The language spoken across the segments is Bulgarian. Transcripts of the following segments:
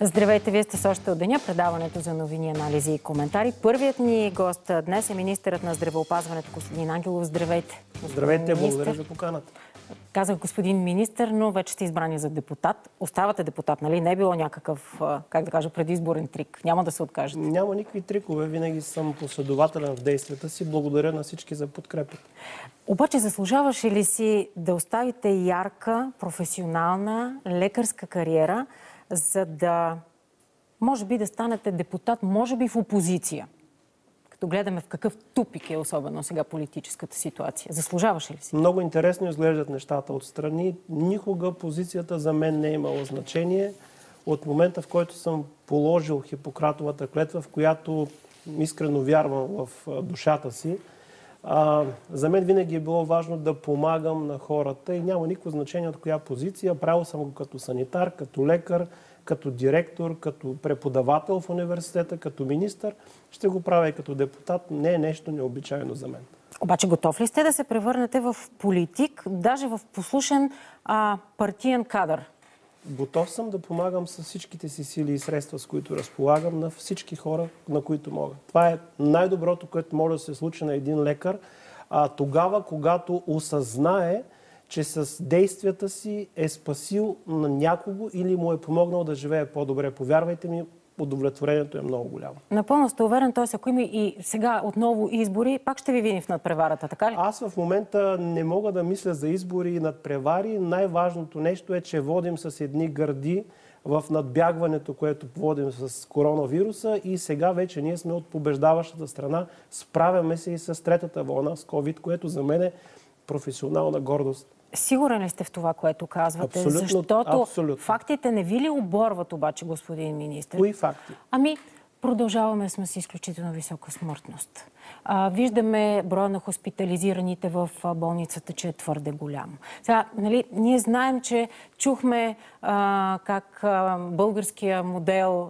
Здравейте, вие сте с още от деня, предаването за новини, анализи и коментари. Първият ни гост днес е министърът на здравеопазването Костадин Ангелов. Здравейте. Здравейте, благодаря за поканата. Казах господин министър, но вече сте избрани за депутат. Оставате депутат, нали? Не е било някакъв, как да кажа, предизборен трик. Няма да се откажете. Няма никакви трикове. Винаги съм последователен в действията си. Благодаря на всички за подкрепата. Обаче заслужаваше ли си да оставите ярка, професионална, лекарска кариера, за да, може би, да станете депутат, може би в опозиция? Като гледаме в какъв тупик е особено сега политическата ситуация. Заслужаваше ли си? Много интересно изглеждат нещата отстрани. Никога позицията за мен не е имала значение. От момента, в който съм положил Хипократовата клетва, в която искрено вярвам в душата си, за мен винаги е било важно да помагам на хората и няма никакво значение от коя позиция. Правил съм го като санитар, като лекар, като директор, като преподавател в университета, като министър. Ще го правя и като депутат. Не е нещо необичайно за мен. Обаче готов ли сте да се превърнете в политик, даже в послушен партиен кадър? Готов съм да помагам с всичките си сили и средства, с които разполагам, на всички хора, на които мога. Това е най-доброто, което може да се случи на един лекар. Тогава, когато осъзнае, че с действията си е спасил на някого или му е помогнал да живее по-добре. Повярвайте ми, удовлетворението е много голямо. Напълно сте уверен, т.е. ако има и сега отново избори, пак ще ви видим в надпреварата, така ли? Аз в момента не мога да мисля за избори и надпревари. Най-важното нещо е, че водим с едни гърди в надбягването, което водим с коронавируса и сега вече ние сме от побеждаващата страна. Справяме се и с третата вълна с COVID, което за мен е професионална гордост. Сигурен ли сте в това, което казвате? Абсолютно, защото абсолютно. Фактите не ви ли оборват обаче, господин министър? Кои факти? Продължаваме сме с изключително висока смъртност. Виждаме броя на хоспитализираните в болницата, че е твърде голям. Сега, нали, ние знаем, че чухме как българския модел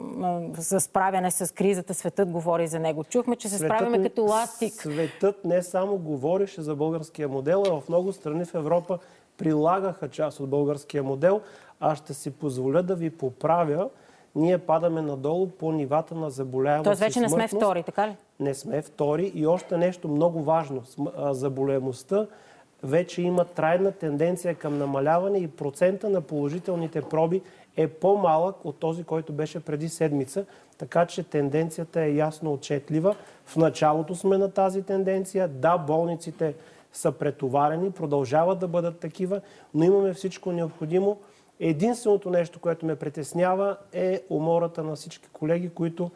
за справяне с кризата, светът говори за него. Чухме, че се справяме като ластик. Светът не само говореше за българския модел, а в много страни в Европа прилагаха част от българския модел. Аз ще си позволя да ви поправя. Ние падаме надолу по нивата на заболяемост. Тоест вече не сме втори, така ли? Не сме втори. И още нещо много важно. Заболяемостта вече има трайна тенденция към намаляване и процента на положителните проби е по-малък от този, който беше преди седмица. Така че тенденцията е ясно отчетлива. В началото сме на тази тенденция. Да, болниците са претоварени, продължават да бъдат такива, но имаме всичко необходимо. Единственото нещо, което ме притеснява, е умората на всички колеги, които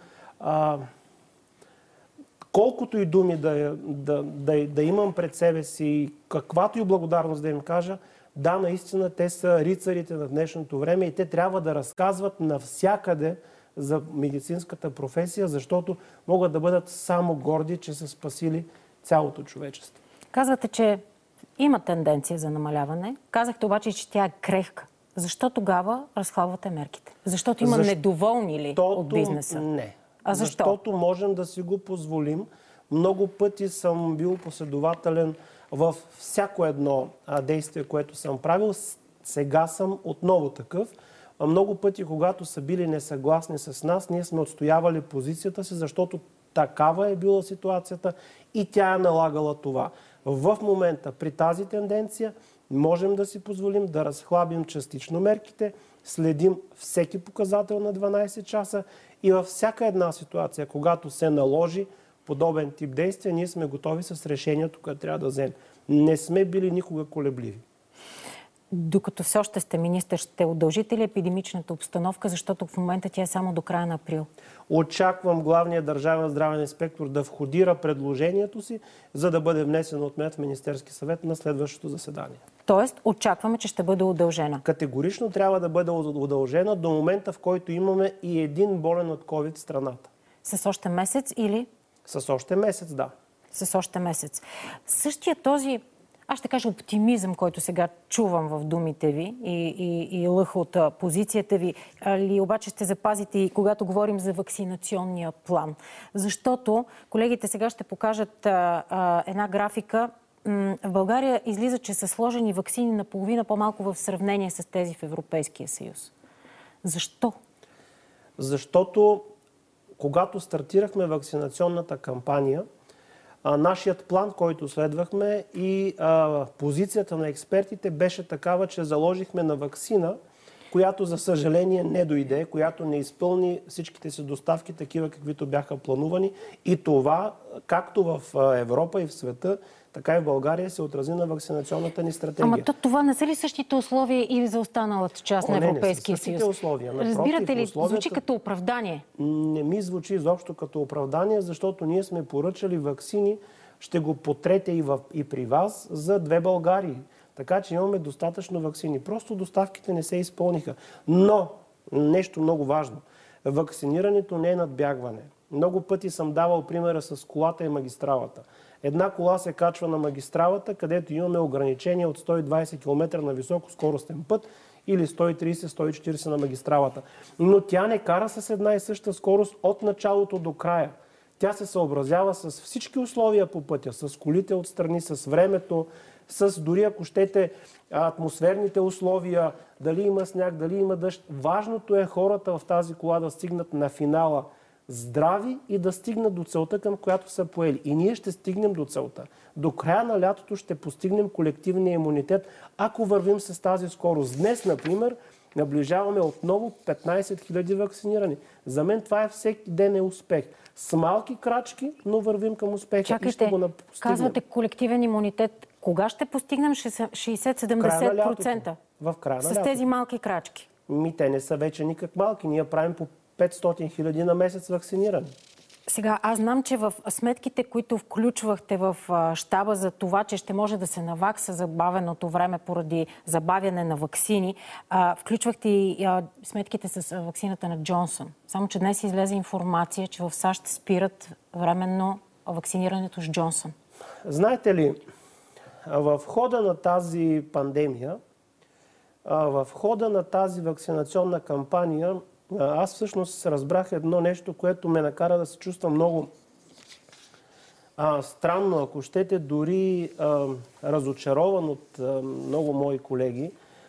колкото и думи да имам пред себе си, каквато и благодарност да им кажа, да, наистина те са рицарите на днешното време и те трябва да разказват навсякъде за медицинската професия, защото могат да бъдат само горди, че са спасили цялото човечество. Казвате, че има тенденция за намаляване. Казахте обаче, че тя е крехка. Защо тогава разхлабвате мерките? Защото има недоволни ли от бизнеса? Не. А защо? Защото можем да си го позволим. Много пъти съм бил последователен в всяко едно действие, което съм правил. Сега съм отново такъв. Много пъти, когато са били несъгласни с нас, ние сме отстоявали позицията си, защото такава е била ситуацията и тя е налагала това. В момента при тази тенденция можем да си позволим да разхлабим частично мерките, следим всеки показател на 12 часа и във всяка една ситуация, когато се наложи подобен тип действия, ние сме готови с решението, което трябва да вземем. Не сме били никога колебливи. Докато все още сте министър, ще удължите ли епидемичната обстановка, защото в момента тя е само до края на април? Очаквам главният държавен здравен инспектор да входира предложението си, за да бъде внесено от мен в Министерски съвет на следващото заседание. Тоест, очакваме, че ще бъде удължена. Категорично трябва да бъде удължена до момента, в който имаме и един болен от COVID в страната. С още месец или? С още месец, да. С още месец. Същия този, аз ще кажа, оптимизъм, който сега чувам в думите ви и лъх от позицията ви, ли обаче ще запазите и когато говорим за вакцинационния план? Защото колегите сега ще покажат една графика. В България излиза, че са сложени ваксини наполовина по-малко в сравнение с тези в Европейския съюз. Защо? Защото когато стартирахме вакцинационната кампания, нашият план, който следвахме и позицията на експертите беше такава, че заложихме на ваксина, която за съжаление не дойде, която не изпълни всичките си доставки, такива каквито бяха планувани. И това, както в Европа и в света, така и в България се отрази на вакцинационната ни стратегия. Ама това не са ли същите условия и за останалата част на Европейския съюз? Условия. Разбирате ли, звучи като оправдание? Не ми звучи изобщо като оправдание, защото ние сме поръчали ваксини, ще го потрете и при вас, за 2 Българии. Така че имаме достатъчно ваксини. Просто доставките не се изпълниха. Но, нещо много важно, вакцинирането не е надбягване. Много пъти съм давал примера с колата и магистралата. Една кола се качва на магистралата, където имаме ограничение от 120 км на високоскоростен път или 130-140 на магистралата. Но тя не кара с една и съща скорост от началото до края. Тя се съобразява с всички условия по пътя, с колите отстрани, с времето, с дори ако щете атмосферните условия, дали има сняг, дали има дъжд. Важното е хората в тази кола да стигнат на финала здрави и да стигнат до целта, към която са поели. И ние ще стигнем до целта. До края на лятото ще постигнем колективния имунитет, ако вървим с тази скорост. Днес, например, наближаваме отново 15 000 вакцинирани. За мен това е всеки ден е успех. С малки крачки, но вървим към успеха. Чакайте, и ще го постигнем. Казвате колективен имунитет. Кога ще постигнем 60-70%? В края на с лятото. тези малки крачки? Те не са вече никак малки. Ние правим по 500 000 на месец вакцинирани. Сега, аз знам, че в сметките, които включвахте в щаба за това, че ще може да се навакса забавеното време поради забавяне на ваксини, включвахте и сметките с ваксината на Джонсън. Само, че днес излезе информация, че в САЩ спират временно вакцинирането с Джонсън. Знаете ли, в хода на тази пандемия, в хода на тази вакцинационна кампания, аз всъщност разбрах едно нещо, което ме накара да се чувствам много странно, ако щете, дори разочарован от много мои колеги.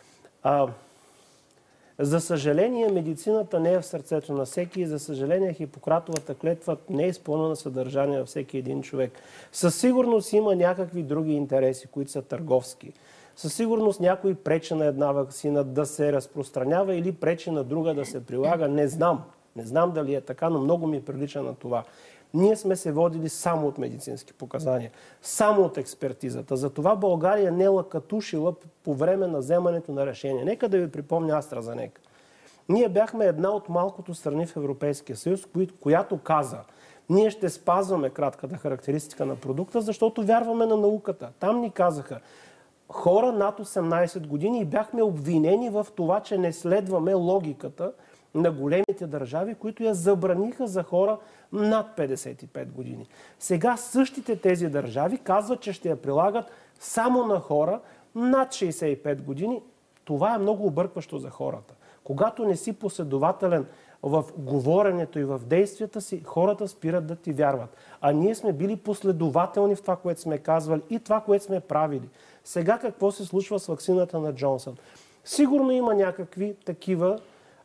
За съжаление, медицината не е в сърцето на всеки и за съжаление Хипократовата клетва не е изпълнена съдържание на всеки един човек. Със сигурност има някакви други интереси, които са търговски. Със сигурност някой пречи на една ваксина да се разпространява или пречи на друга да се прилага. Не знам. Не знам дали е така, но много ми прилича на това. Ние сме се водили само от медицински показания, само от експертизата. Затова България не е лакатушила по време на вземането на решение. Нека да ви припомня AstraZeneca. Ние бяхме една от малкото страни в Европейския съюз, която каза: ние ще спазваме кратката характеристика на продукта, защото вярваме на науката. Там ни казаха хора над 18 години и бяхме обвинени в това, че не следваме логиката на големите държави, които я забраниха за хора над 55 години. Сега същите тези държави казват, че ще я прилагат само на хора над 65 години. Това е много объркващо за хората. Когато не си последователен в говоренето и в действията си, хората спират да ти вярват. А ние сме били последователни в това, което сме казвали и това, което сме правили. Сега какво се случва с ваксината на Джонсън? Сигурно има някакви такива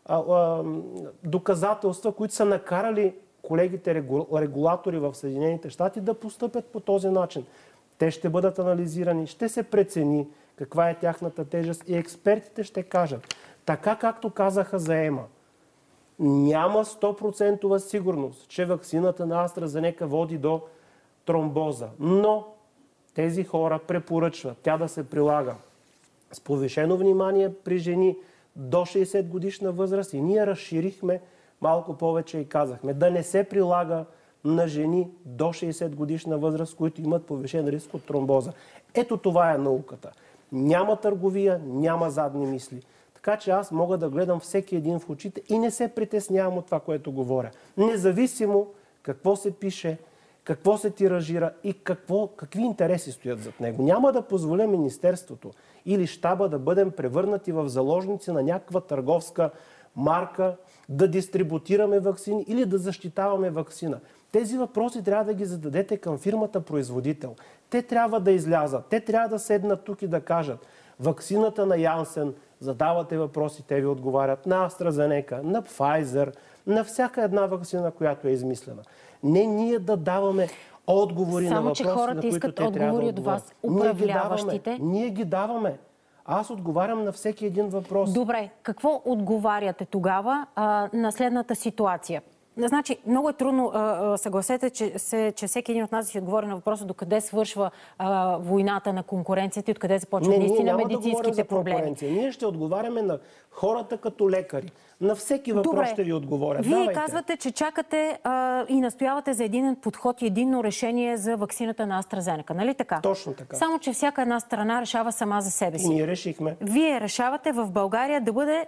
доказателства, които са накарали колегите регулатори в Съединените щати да постъпят по този начин. Те ще бъдат анализирани, ще се прецени каква е тяхната тежест и експертите ще кажат. Така както казаха за ЕМА, няма 100% сигурност, че ваксината на AstraZeneca води до тромбоза. Но тези хора препоръчват тя да се прилага с повишено внимание при жени до 60 годишна възраст и ние разширихме малко повече и казахме да не се прилага на жени до 60 годишна възраст, които имат повишен риск от тромбоза. Ето това е науката. Няма търговия, няма задни мисли. Така че аз мога да гледам всеки един в очите и не се притеснявам от това, което говоря. Независимо какво се пише, какво се тиражира и какви интереси стоят зад него. Няма да позволя Министерството или щаба да бъдем превърнати в заложници на някаква търговска марка, да дистрибутираме ваксини или да защитаваме ваксина. Тези въпроси трябва да ги зададете към фирмата производител. Те трябва да излязат, те трябва да седнат тук и да кажат: ваксината на Янсен, задавате въпроси, те ви отговарят, на AstraZeneca, на Pfizer, на всяка една ваксина, която е измислена. Не ние да даваме отговори на въпроси, на които те трябва да отговорят. от вас, управляващите. Ние ги даваме. Аз отговарям на всеки един въпрос. Добре, какво отговаряте тогава на следната ситуация? Значи, много е трудно, съгласете, че всеки един от нас си отговори на въпроса докъде свършва войната на конкуренцията и откъде започват наистина медицинските проблеми. Ние ще отговаряме на хората като лекари. На всеки въпрос ще ви отговоря. Вие казвате, че чакате и настоявате за единен подход и единно решение за ваксината на AstraZeneca. Нали така? Точно така. Само, че всяка една страна решава сама за себе си. И ние решихме. Вие решавате в България да бъде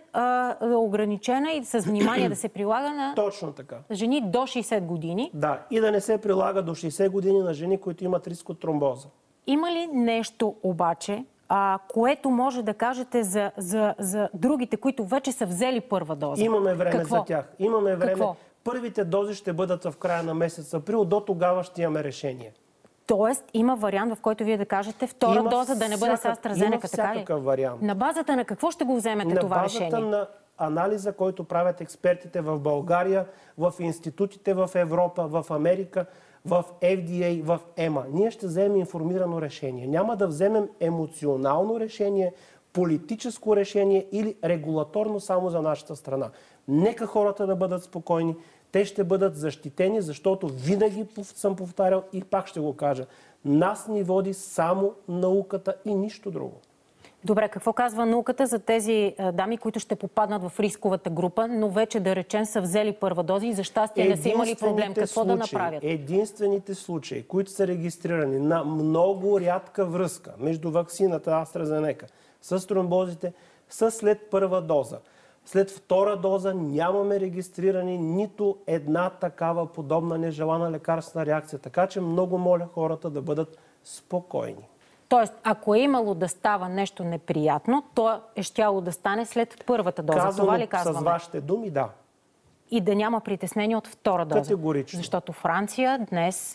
ограничена и с внимание да се прилага на Точно така. жени до 60 години. Да, и да не се прилага до 60 години на жени, които имат риск от тромбоза. Има ли нещо обаче, което може да кажете за другите, които вече са взели първа доза? Имаме време за тях. Имаме време. Какво? Първите дози ще бъдат в края на месец април. До тогава ще имаме решение. Тоест, има вариант, в който вие да кажете втора доза да не бъде с AstraZeneca, има така ли? всякакъв вариант. На базата на какво ще го вземете това решение? На базата на анализа, който правят експертите в България, в институтите в Европа, в Америка, в FDA, в EMA. Ние ще вземем информирано решение. Няма да вземем емоционално решение, политическо решение или регулаторно само за нашата страна. Нека хората да бъдат спокойни. Те ще бъдат защитени, защото винаги съм повтарял и пак ще го кажа. Нас ни води само науката и нищо друго. Добре, какво казва науката за тези дами, които ще попаднат в рисковата група, но вече, да речем, са взели първа доза и за щастие не са имали проблем? Какво да направят? Единствените случаи, които са регистрирани на много рядка връзка между ваксината AstraZeneca с тромбозите, са след първа доза. След втора доза нямаме регистрирани нито една такава подобна нежелана лекарствена реакция. Така че много моля хората да бъдат спокойни. Тоест, ако е имало да става нещо неприятно, то е щяло да стане след първата доза. Казано това ли казваме? с вашите думи, да. И да няма притеснение от втора доза. Категорично. Защото Франция днес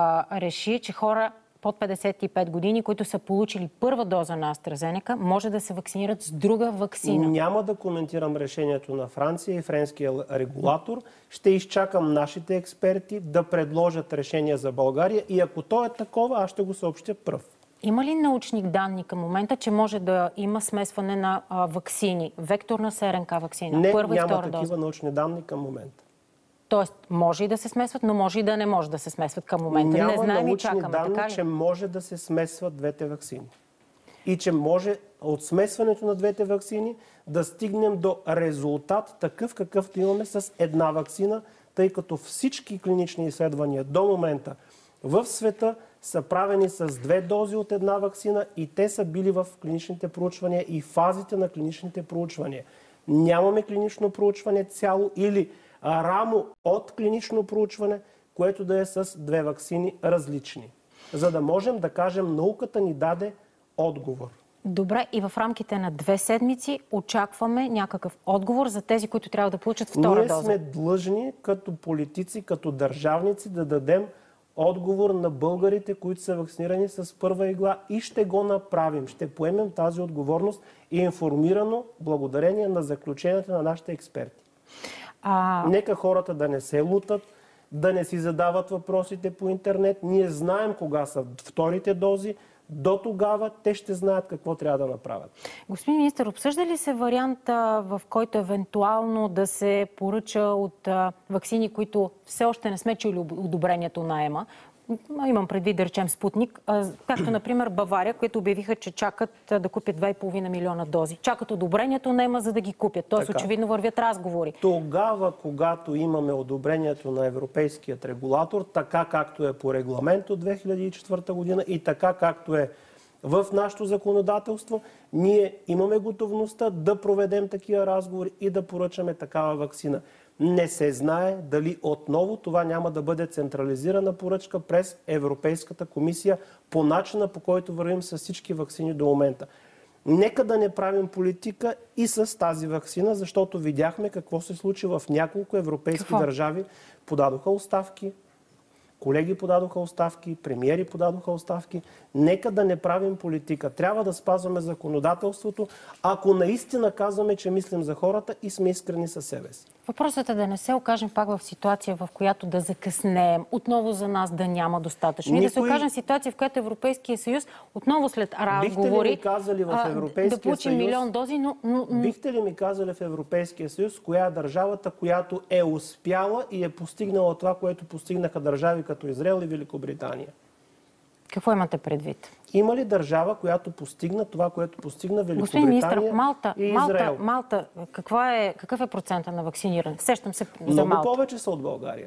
реши, че хора под 55 години, които са получили първа доза на AstraZeneca, може да се вакцинират с друга ваксина. Няма да коментирам решението на Франция и френския регулатор. Ще изчакам нашите експерти да предложат решение за България и ако то е такова, аз ще го съобщя пръв. Има ли научни данни към момента, че може да има смесване на ваксини? Векторна СРНК ваксина? Не, първа и няма втора такива доза. научни данни към момента. Тоест, може и да се смесват, но може и да не може да се смесват към момента. Няма не знаем и чакаме, научни данни, така ли? че може да се смесват двете ваксини. И че може от смесването на двете ваксини да стигнем до резултат такъв, какъвто имаме с една ваксина, тъй като всички клинични изследвания до момента в света са правени с 2 дози от една ваксина и те са били в клиничните проучвания и фазите на клиничните проучвания. Нямаме клинично проучване цяло или рамо от клинично проучване, което да е с 2 ваксини различни. За да можем да кажем, науката ни даде отговор. Добре, и в рамките на 2 седмици очакваме някакъв отговор за тези, които трябва да получат втора доза. Ние сме длъжни като политици, като държавници да дадем отговор на българите, които са вакцинирани с първа игла и ще го направим. Ще поемем тази отговорност и информирано благодарение на заключенията на нашите експерти. Нека хората да не се лутат, да не си задават въпросите по интернет. Ние знаем кога са вторите дози. До тогава те ще знаят какво трябва да направят. Господин министър, обсъжда ли се вариант, в който евентуално да се поръча от ваксини, които все още не сме чули одобрението на ЕМА? Имам предвид, да речем, Спутник, както, например, Бавария, които обявиха, че чакат да купят 2,5 милиона дози. Чакат одобрението на ЕМА, за да ги купят. Тоест, очевидно вървят разговори. Тогава, когато имаме одобрението на европейският регулатор, така както е по регламент от 2004 година и така както е в нашето законодателство, ние имаме готовността да проведем такива разговори и да поръчаме такава ваксина. Не се знае дали отново това няма да бъде централизирана поръчка през Европейската комисия по начина, по който вървим с всички ваксини до момента. Нека да не правим политика и с тази ваксина, защото видяхме какво се случи в няколко европейски държави. Подадоха оставки, колеги подадоха оставки, премиери подадоха оставки. Нека да не правим политика. Трябва да спазваме законодателството, ако наистина казваме, че мислим за хората и сме искрени със себе си. Въпросът е да не се окажем пак в ситуация, в която да закъснеем, отново за нас да няма достатъчно. И да се окажем в ситуация, в която Европейския съюз отново след разговори Бихте ли ми казали в Европейския да получи съюз, милион дози, но... Бихте ли ми казали в Европейския съюз, коя е държавата, която е успяла и е постигнала това, което постигнаха държави като Израел и Великобритания? Какво имате предвид? Има ли държава, която постигна това, което постигна Великобритания Господин министър, и Израел? Малта, какъв е процента на вакциниране? Сещам се за Много Малта. повече са от България.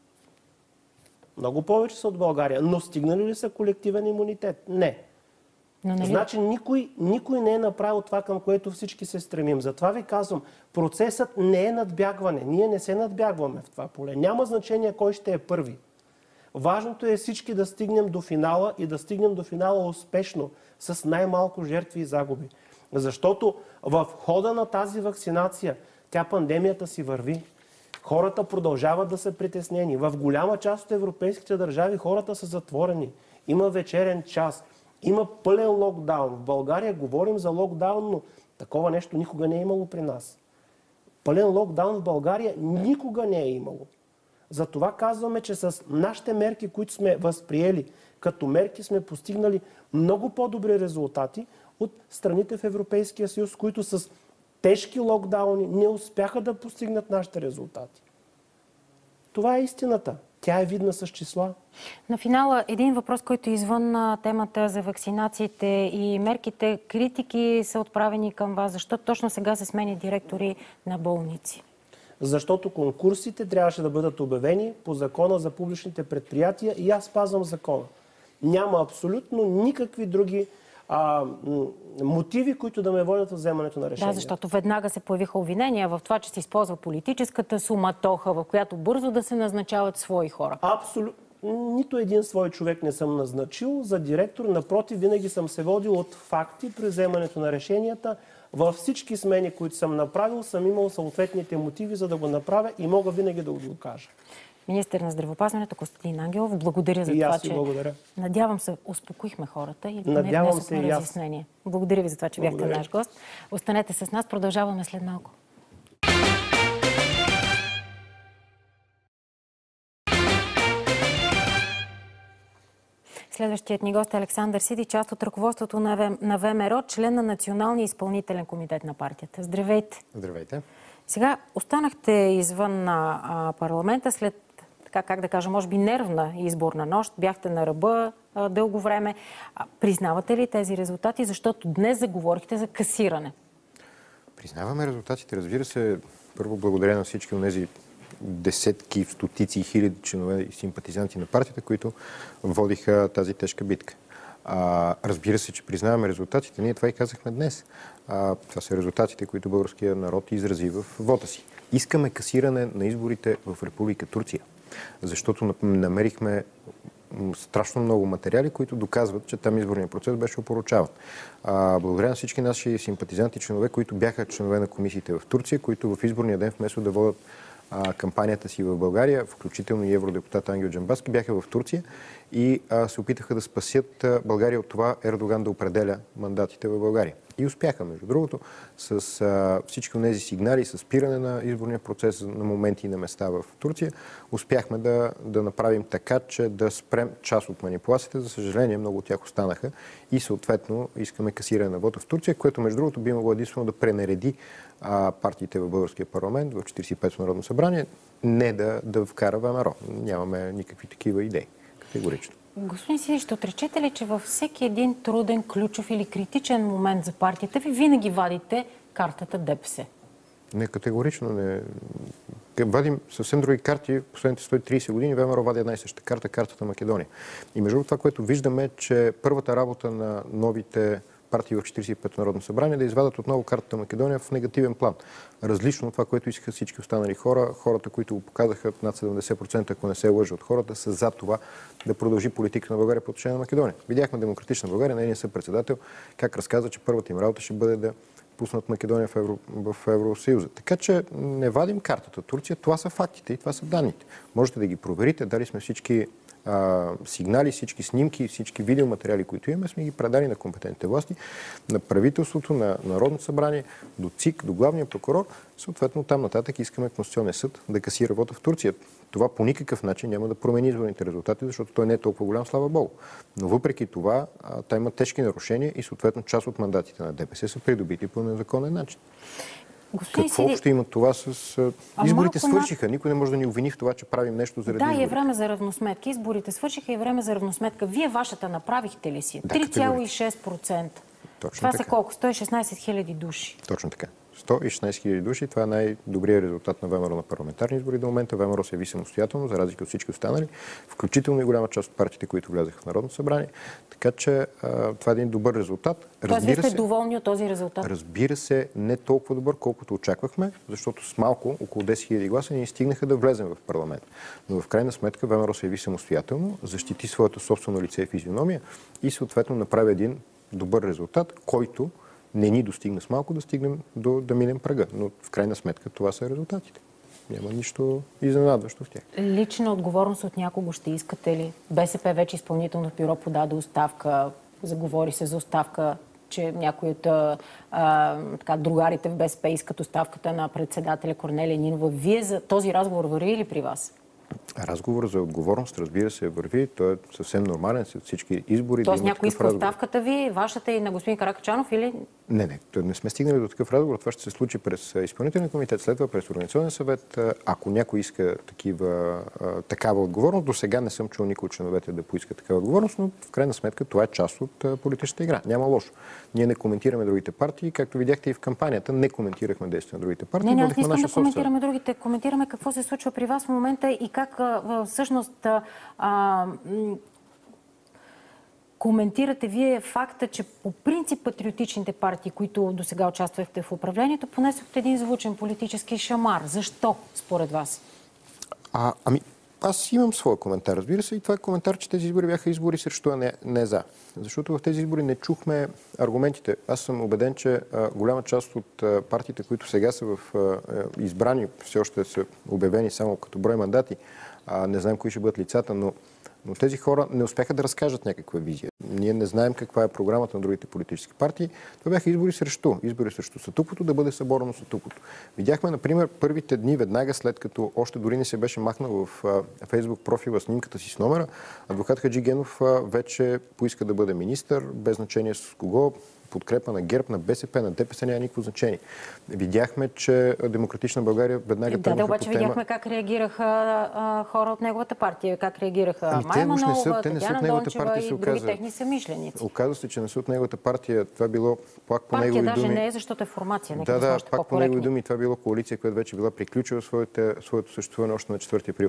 Много повече са от България. Но стигнали ли са колективен имунитет? Не. Но нали... Значи никой не е направил това, към което всички се стремим. Затова ви казвам, процесът не е надбягване. Ние не се надбягваме в това поле. Няма значение кой ще е първи. Важното е всички да стигнем до финала и да стигнем до финала успешно, с най-малко жертви и загуби. Защото в хода на тази вакцинация, пандемията си върви. Хората продължават да са притеснени. В голяма част от европейските държави хората са затворени. Има вечерен час. Има пълен локдаун. В България говорим за локдаун, но такова нещо никога не е имало при нас. Пълен локдаун в България никога не е имало. Затова казваме, че с нашите мерки, които сме възприели като мерки, сме постигнали много по-добри резултати от страните в Европейския съюз, които с тежки локдауни не успяха да постигнат нашите резултати. Това е истината. Тя е видна с числа. На финала един въпрос, който е извън темата за вакцинациите и мерките. Критики са отправени към вас. Защо точно сега се сменят директори на болници? Защото конкурсите трябваше да бъдат обявени по закона за публичните предприятия и аз спазвам закона. Няма абсолютно никакви други мотиви, които да ме водят в вземането на решение. Да, защото веднага се появиха обвинения в това, че се използва политическата суматоха, в която бързо да се назначават свои хора. Абсолютно. Нито един свой човек не съм назначил за директор. Напротив, винаги съм се водил от факти при вземането на решенията. Във всички смени, които съм направил, съм имал съответните мотиви, за да го направя и мога винаги да го докажа. Министър на здравеопазването Костадин Ангелов, благодаря за това, че... Благодаря. Надявам се, успокоихме хората и надявам се и аз. Разяснение. Благодаря ви за това, че бяхте наш гост. Останете с нас, продължаваме след малко. Следващият ни гост е Александър Сиди, част от ръководството на ВМРО, член на Националния изпълнителен комитет на партията. Здравейте! Здравейте! Сега останахте извън парламента след, така как да кажа, може би нервна изборна нощ. Бяхте на ръба дълго време. Признавате ли тези резултати? Защото днес заговорихте за касиране. Признаваме резултатите. Разбира се, първо благодаря на всички от тези десетки, стотици и хиляди членове и симпатизанти на партията, които водиха тази тежка битка. Разбира се, че признаваме резултатите. Ние това и казахме днес. Това са резултатите, които българският народ изрази в вота си. Искаме касиране на изборите в Република Турция, защото намерихме страшно много материали, които доказват, че там изборният процес беше опорочаван. Благодаря на всички наши симпатизанти, членове, които бяха членове на комисиите в Турция, които в изборния ден вместо да водят кампанията си в България, включително и евродепутат Ангел Джамбазки, бяха в Турция и се опитаха да спасят България от това Ердоган да определя мандатите в България. И успяха, между другото, с всички от тези сигнали, с спиране на изборния процес на моменти и на места в Турция, успяхме да направим така, че да спрем част от манипулациите. За съжаление, много от тях останаха и съответно искаме касиране на вота в Турция, което, между другото, би могло единствено да пренареди партиите в българския парламент, в 45-то Народно събрание, не да вкара ВМРО. Нямаме никакви такива идеи. Категорично. Господин Сиди, ще отречете ли, че във всеки един труден, ключов или критичен момент за партията ви винаги вадите картата ДПС? Не, категорично не. Вадим съвсем други карти. Последните 130 години ВМРО вади една и съща карта, картата Македония. И между това, което виждаме, че първата работа на новите партии в 45-то Народно събрание да извадат отново картата Македония в негативен план. Различно от това, което искаха всички останали хора. Хората, които го показаха, над 70%, ако не се лъжа от хората, са за това да продължи политика на България по отношение на Македония. Видяхме Демократична България, нейният съпредседател, как разказа, че първата им работа ще бъде да пуснат Македония в Евросъюза. Така че не вадим картата Турция, това са фактите и това са данните. Можете да ги проверите, дали сме всички сигнали, всички снимки, всички видеоматериали, които имаме, сме ги предали на компетентните власти, на правителството, на Народното събрание, до ЦИК, до главния прокурор. Съответно, там нататък искаме Конституционния съд да касира вота в Турция. Това по никакъв начин няма да промени изборните резултати, защото той не е толкова голям, слава Богу. Но въпреки това, та има тежки нарушения и съответно част от мандатите на ДПС са придобити по незаконен начин. Какво общо има това с... Изборите свършиха. Никой не може да ни обвини в това, че правим нещо заради изборите. Да, и е време за равносметка. Изборите свършиха и е време за равносметка. Вие вашата направихте ли си? 3,6%. Това са колко? 116 хиляди души. Точно така. 116 хиляди души. Това е най-добрият резултат на ВМРО на парламентарни избори до момента. ВМРО се яви самостоятелно, за разлика от всички останали, включително и голяма част от партиите, които влязаха в Народното събрание. Така че това е един добър резултат. Тоест, вие сте доволни от този резултат? Разбира се, не толкова добър, колкото очаквахме, защото с малко, около 10 хиляди гласа, ни стигнаха да влезем в парламент. Но в крайна сметка ВМРО се яви самостоятелно, защити своето собствено лице и физиономия и съответно направи един добър резултат, който не ни достигна с малко да стигнем да минем прага. Но в крайна сметка това са резултатите. Няма нищо изненадващо в тях. Лична отговорност от някого ще искате ли? БСП вече изпълнително бюро подаде оставка, заговори се за оставка, че някои от другарите в БСП искат оставката на председателя Корнелия Нинова. Вие за този разговор върви ли при вас? Разговор за отговорност, разбира се, върви. Той е съвсем нормален след всички избори. Тоест някой иска оставката ви, вашата и на господин Каракачанов или? Не сме стигнали до такъв разговор. Това ще се случи през изпълнителния комитет, след това през Организационния съвет. Ако някой иска такава отговорност, до сега не съм чул никой от членовете да поиска такава отговорност, но в крайна сметка това е част от политическата игра. Няма лошо. Ние не коментираме другите партии, както видяхте и в кампанията, не коментирахме действия на другите партии. Не, аз не искам да коментираме другите. Коментираме какво се случва при вас в момента и как всъщност коментирате вие факта, че по принцип патриотичните партии, които до сега участвахте в управлението, понесохте един звучен политически шамар. Защо, според вас? Аз имам своя коментар, разбира се, и това е коментар, че тези избори бяха избори срещу, а не за. Защото в тези избори не чухме аргументите. Аз съм убеден, че голяма част от партиите, които сега са избрани, все още са обявени само като брой мандати, не знаем кои ще бъдат лицата, но тези хора не успяха да разкажат някаква визия. Ние не знаем каква е програмата на другите политически партии. Това бяха избори срещу статуквото, да бъде съборено статуквото. Видяхме, например, първите дни, веднага след като още дори не се беше махнал в Фейсбук профила снимката си с номера, адвокат Хаджигенов вече поиска да бъде министър, без значение с кого, подкрепа на ГЕРБ, на БСП, на ДПС няма никакво значение. Видяхме, че Демократична България веднага тръгнаха обаче по тема... видяхме как реагираха хора от неговата партия, как реагираха Мая Манолова, Татяна Дончева и други техни съмишленици. Оказва се, че не са от неговата партия. Това било пак по негови думи... Партия даже не е, защото е формация. Да, пак по негови думи. Това било коалиция, която вече била приключила своето съществуване още на 4 април.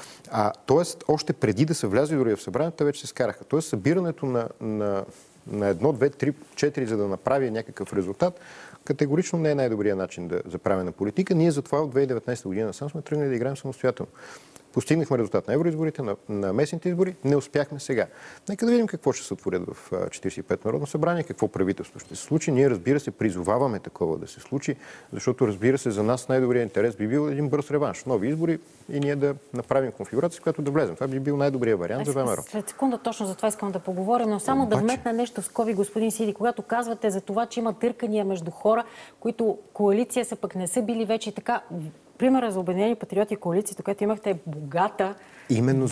Тоест, още преди да са влязли дори в събранието, те вече се скараха. Тоест, събирането на 1, 2, 3, 4, за да направи някакъв резултат, категорично не е най-добрият начин за правене на политика. Ние затова от 2019 година насам сме тръгнали да играем самостоятелно. Постигнахме резултат на евроизборите, на местните избори, не успяхме сега. Нека да видим какво ще се отворят в 45 Народно събрание, какво правителство ще се случи. Ние, разбира се, призоваваме такова да се случи, защото, разбира се, за нас най-добрият интерес би бил един бърз реванш. Нови избори и ние да направим конфигурация, с която да влезем. Това би бил най-добрият вариант за ВМРО. След секунда точно за това искам да поговорим, но само да вметна нещо в скоби, господин Сиди. Когато казвате за това, че има търкания между хора, които коалиция са пък не са били вече така... Примерът за Обединени патриоти и коалицията, която имахте, е богата. Именно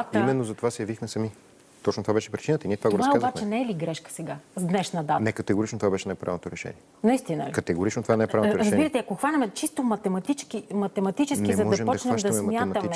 за това се явихме сами. Точно това беше причината. Ние това го разказахме. Обаче не е ли грешка сега, с днешна дата? Не, категорично това беше неправилното решение. Наистина ли? Категорично това не е правилното решение. Разбирате, ако хванаме чисто математически, за да почнем да смятаме...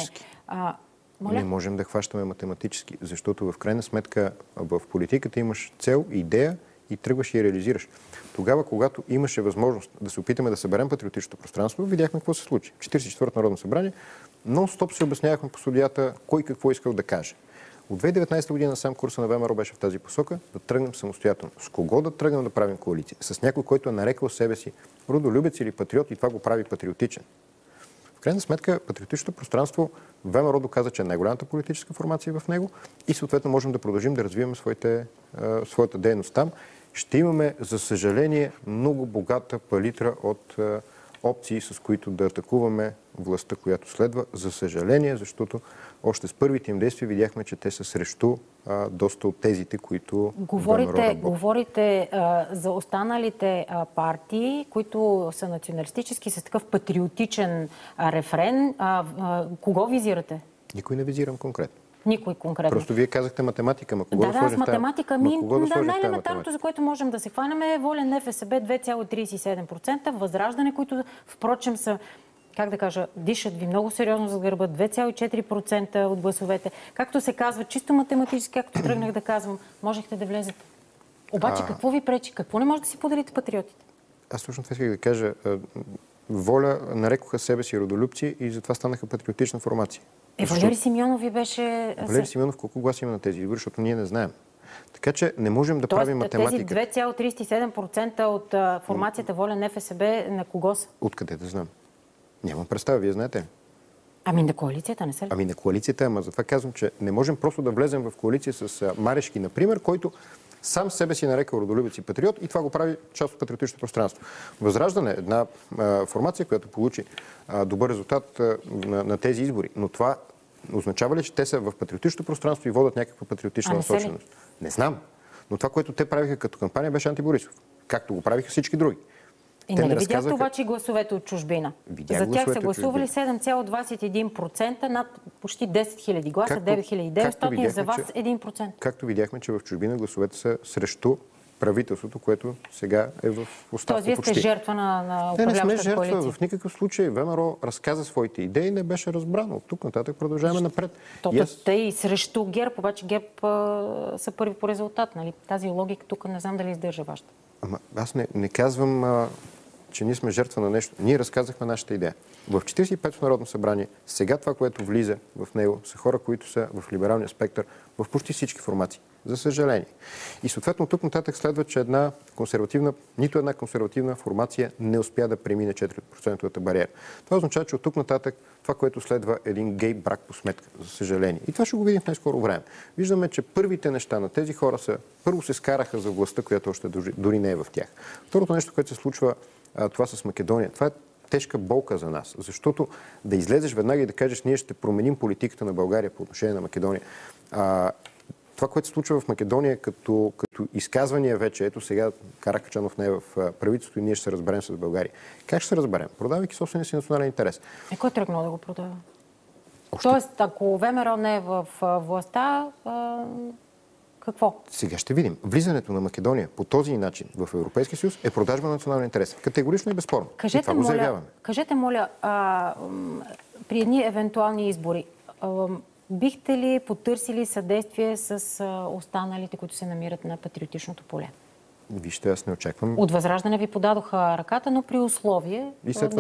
Не можем да хващаме математически, защото в крайна сметка в политиката имаш цел, идея и тръгваш и я реализираш. Тогава, когато имаше възможност да се опитаме да съберем патриотичното пространство, видяхме какво се случи. В 44-то Народно събрание нон-стоп се обяснявахме по студията кой какво искал да каже. От 2019 година сам курса на ВМРО беше в тази посока да тръгнем самостоятелно. С кого да тръгнем да правим коалиция? С някой, който е нарекал себе си родолюбец или патриот и това го прави патриотичен. В крайна сметка, патриотичното пространство ВМРО доказа, че е най-голямата политическа формация в него и съответно можем да продължим да развиваме своята дейност там. Ще имаме, за съжаление, много богата палитра опции, с които да атакуваме властта, която следва. За съжаление, защото още с първите им действия видяхме, че те са срещу доста от тезите, които Говорите за останалите партии, които са националистически, с такъв патриотичен рефрен. Кого визирате? Никой не визирам конкретно. Никой конкретно. Просто вие казахте математика. Ма кого да с математика. Най-елементарното, за което можем да се хванем, е Волен, НФСБ 2,37%, Възраждане, които впрочем са, как да кажа, дишат ви много сериозно за гърба, 2,4% от гласовете. Както се казва, чисто математически, както тръгнах да казвам, можехте да влезете. Обаче какво ви пречи? Какво не може да си поделите патриотите? Аз точно това исках да кажа. Воля нарекоха себе си родолюбци и затова станаха патриотична формация. Валери Симеонов ви беше... Валери Симеонов колко гласа има на тези избори, защото ние не знаем. Така че не можем да правим математика. Тези 2,37% от формацията Воля НФСБ на кого са? Откъде да знам? Нямам представа, вие знаете. Ами на коалицията, не се ли? Ами на коалицията, ама затова казвам, че не можем просто да влезем в коалиция с Марешки, например, който сам себе си нарекал родолюбец и патриот и това го прави част от патриотичното пространство. Възраждане е една формация, която получи добър резултат на тези избори. Но това означава ли, че те са в патриотичното пространство и водят някаква патриотична насоченост? Не знам. Но това, което те правиха като кампания, беше антиборисов. Както го правиха всички други. И нали видяхте обаче гласовете от чужбина? За тях са гласували 7,21% над почти 10 000 гласа, 9900, за вас 1%. Както видяхме, че в чужбина гласовете са срещу правителството, което сега е в оставка. Тоест вие сте жертва на управляващата коалиция? Не сме жертва. В никакъв случай ВМРО разказа своите идеи и не беше разбрано. От тук нататък продължаваме напред. Те и срещу ГЕРБ, обаче ГЕРБ са първи по резултат. Нали? Тази логика тук не знам дали издържа вашата. Ама аз не казвам, че ние сме жертва на нещо. Ние разказахме нашата идея. В 45-то Народно събрание сега това, което влиза в него, са хора, които са в либералния спектър в почти всички формации. За съжаление. И съответно тук нататък следва, че нито една консервативна формация не успя да премине 4% бариера. Това означава, че от тук нататък това, което следва е един гей брак по сметка, за съжаление. И това ще го видим в най-скоро време. Виждаме, че първите неща на тези хора са, първо се скараха за властта, която още дори не е в тях. Второто нещо, което се случва, това с Македония. Това е тежка болка за нас, защото да излезеш веднага и да кажеш, ние ще променим политиката на България по отношение на Македония. Това, което се случва в Македония като изказвания вече, ето сега Каракачанов не е в правителството и ние ще се разберем с България. Как ще се разберем? Продавайки собствения си национален интерес. Кой тръгнал да го продава? Тоест, ако ВМРО не е в властта, какво? Сега ще видим. Влизането на Македония по този начин в Европейския съюз е продажба на национален интерес. Категорично и безспорно. И това го заявяваме. Кажете, моля, при едни евентуални избори, бихте ли потърсили съдействие с останалите, които се намират на патриотичното поле? Вижте, аз не очаквам. От Възраждане ви подадоха ръката, но при условие и след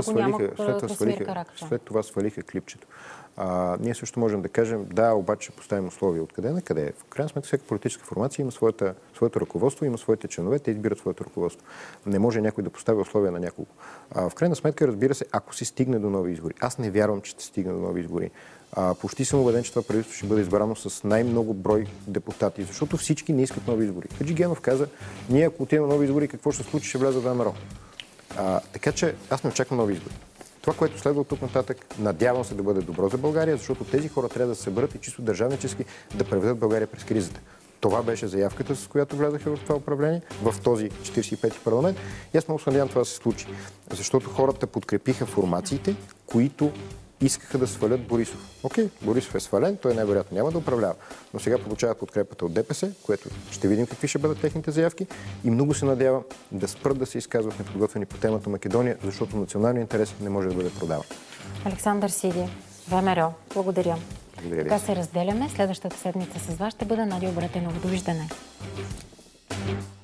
това свалиха клипчето. Ние също можем да кажем, да, обаче поставим условия. Откъде на къде? В крайна сметка, всяка политическа формация има своето ръководство, има своите членове, те избират своето ръководство. Не може някой да поставя условия на няколко. В крайна сметка, разбира се, ако се стигне до нови избори. Аз не вярвам, че ще стигне до нови избори. Почти съм убеден, че това правителство ще бъде избрано с най-много брой депутати, защото всички не искат нови избори. Хаджигенов каза, ние ако отиваме нови избори, какво ще се случи, ще вляза в ВМРО. Така че аз не очаквам нови избори. Това, което следва от тук нататък, надявам се да бъде добро за България, защото тези хора трябва да се съберат и чисто държавнически да преведат България през кризата. Това беше заявката, с която влязаха в това управление, в този 45-ти парламент. И аз много се надявам това да се случи. Защото хората подкрепиха формациите, които искаха да свалят Борисов. Окей, Борисов е свален, той най-вероятно няма да управлява. Но сега получават подкрепата от ДПС, което ще видим какви ще бъдат техните заявки. И много се надявам да спрат да се изказват неподготвени по темата Македония, защото националният интерес не може да бъде продаван. Александър Сиди, ВМРО, благодаря. Благодаря ви. Така се разделяме. Следващата седмица с вас ще бъде Надя Обретенова. Довиждане.